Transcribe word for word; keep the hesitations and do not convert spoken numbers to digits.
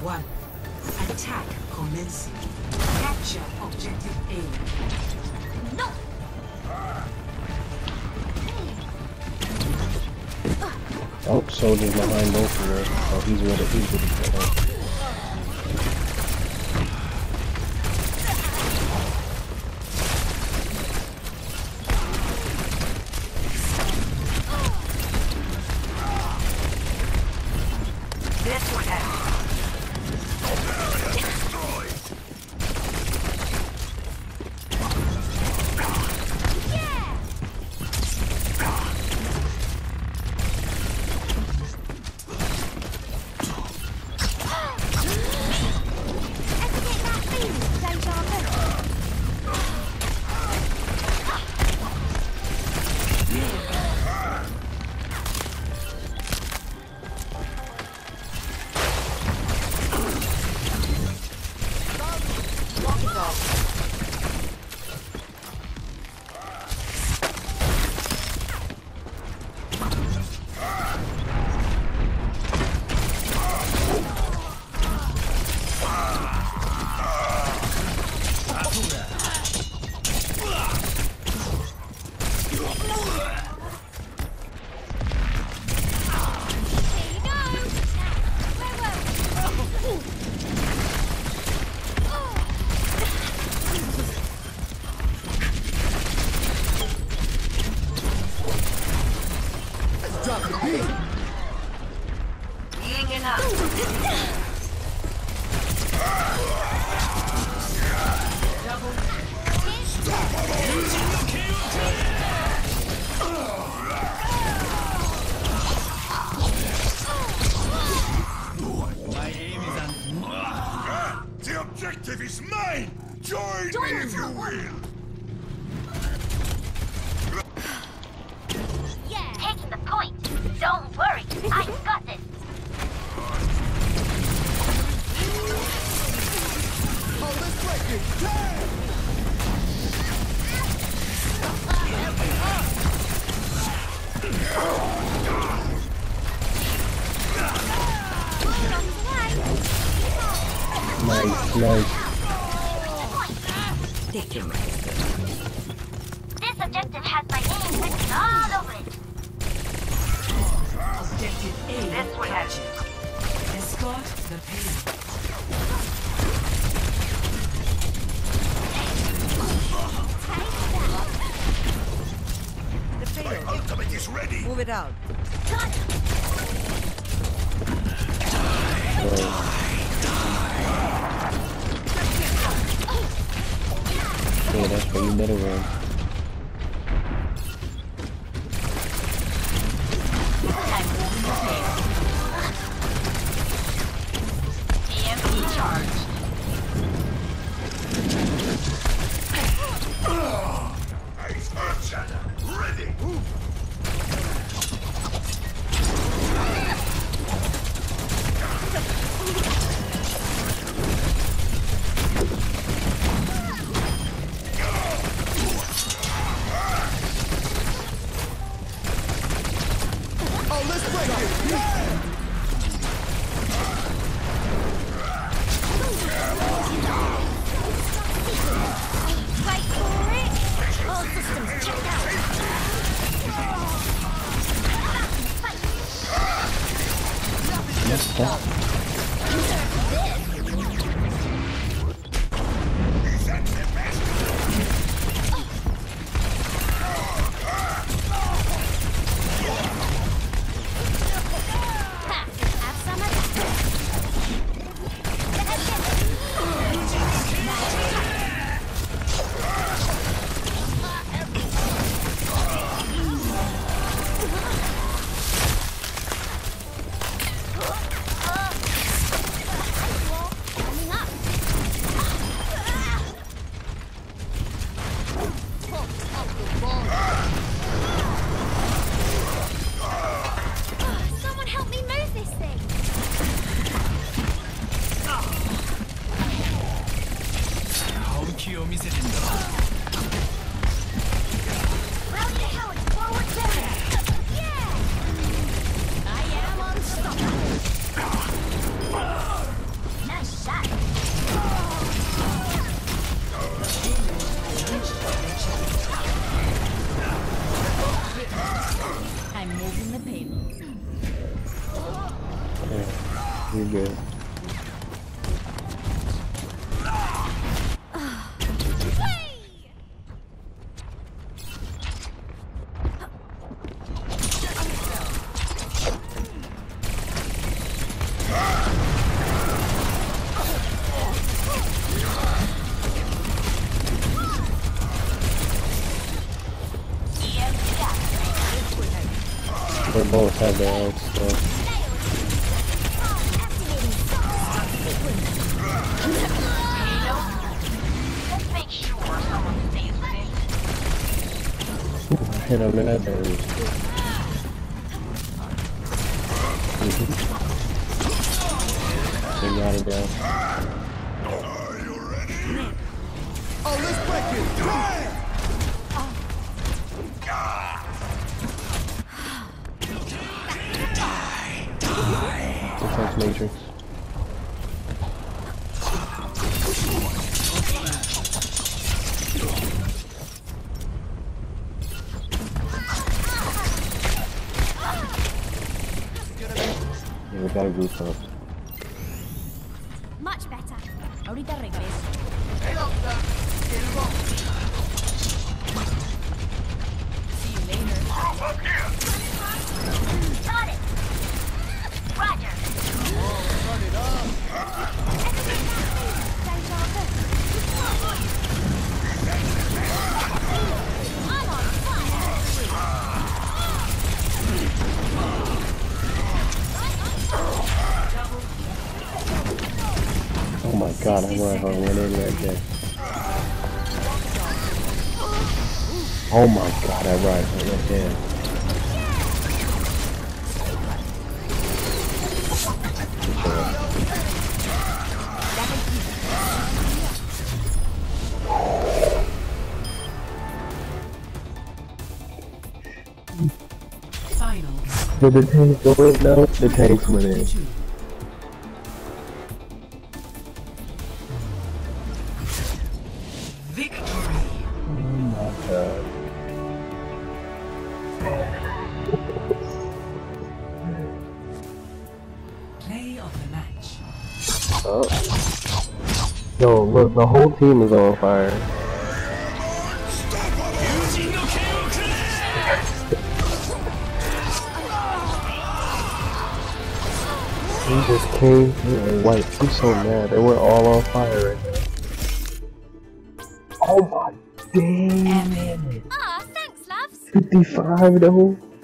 one. Attack commencing. Capture objective A. No! Oh, soldiers behind both of us. Oh, he's with it. He's with it. Nice, nice. This objective has my name written all over it. Objective A. This one has Escort the payload. The payload. My ultimate is ready. Move it out. Yeah, that's where you better run. E M P charge. Ice Earth Shatter, ready. you're good. They both have their own stuff. Let's make sure someone stays with it. Hit him in that area. Mm-hmm. They got it down. Are you ready? Oh, let's break it! Right! Defense matrix. Yeah, we got a group up. Much better. Ahorita regreso. See you later. Group up here. Got it. Roger. Turn it up! I'm on fire. Oh my god, I went I went in right there. Oh my god, I right right there. Finals. Did the tank go in? No, the tanks went in. Two. Victory. Oh my god. Play of the match. Oh. Yo, look, the whole team is on fire. He just came through and wiped. I'm so mad. They were all on fire right now. Oh my damn. Ah, thanks, loves. fifty-five though.